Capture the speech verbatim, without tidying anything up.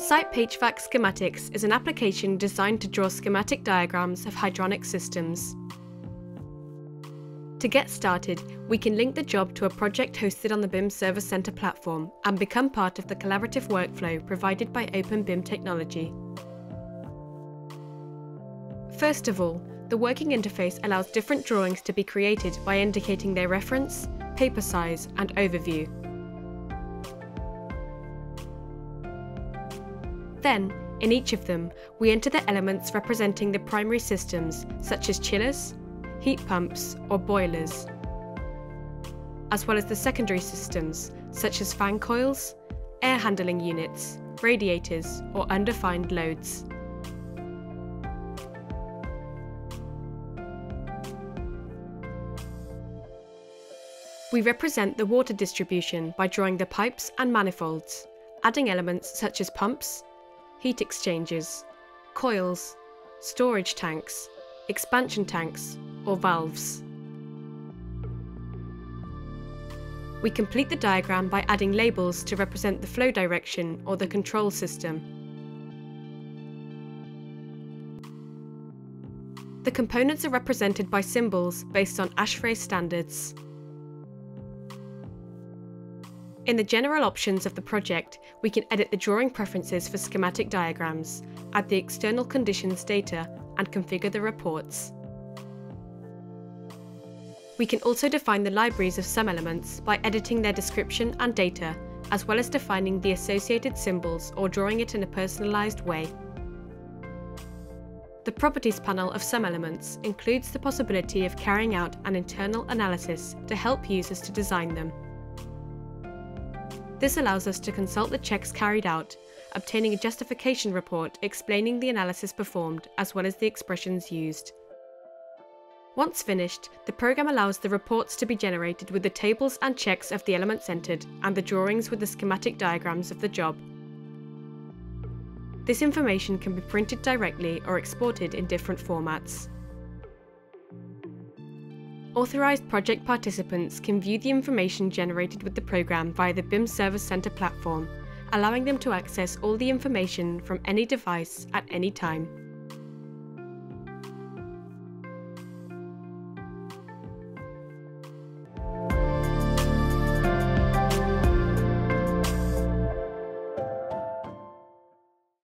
CYPEHVAC Schematics is an application designed to draw schematic diagrams of hydronic systems. To get started, we can link the job to a project hosted on the BIMserver.center platform and become part of the collaborative workflow provided by Open B I M technology. First of all, the working interface allows different drawings to be created by indicating their reference, paper size, and overview. Then, in each of them, we enter the elements representing the primary systems, such as chillers, heat pumps, or boilers, as well as the secondary systems, such as fan coils, air handling units, radiators, or undefined loads. We represent the water distribution by drawing the pipes and manifolds, adding elements such as pumps, heat exchangers, coils, storage tanks, expansion tanks, or valves. We complete the diagram by adding labels to represent the flow direction or the control system. The components are represented by symbols based on ASHRAE standards. In the general options of the project, we can edit the drawing preferences for schematic diagrams, add the external conditions data, and configure the reports. We can also define the libraries of some elements by editing their description and data, as well as defining the associated symbols or drawing it in a personalized way. The properties panel of some elements includes the possibility of carrying out an internal analysis to help users to design them. This allows us to consult the checks carried out, obtaining a justification report explaining the analysis performed as well as the expressions used. Once finished, the program allows the reports to be generated with the tables and checks of the elements entered and the drawings with the schematic diagrams of the job. This information can be printed directly or exported in different formats. Authorized project participants can view the information generated with the program via the BIMserver.center platform, allowing them to access all the information from any device at any time.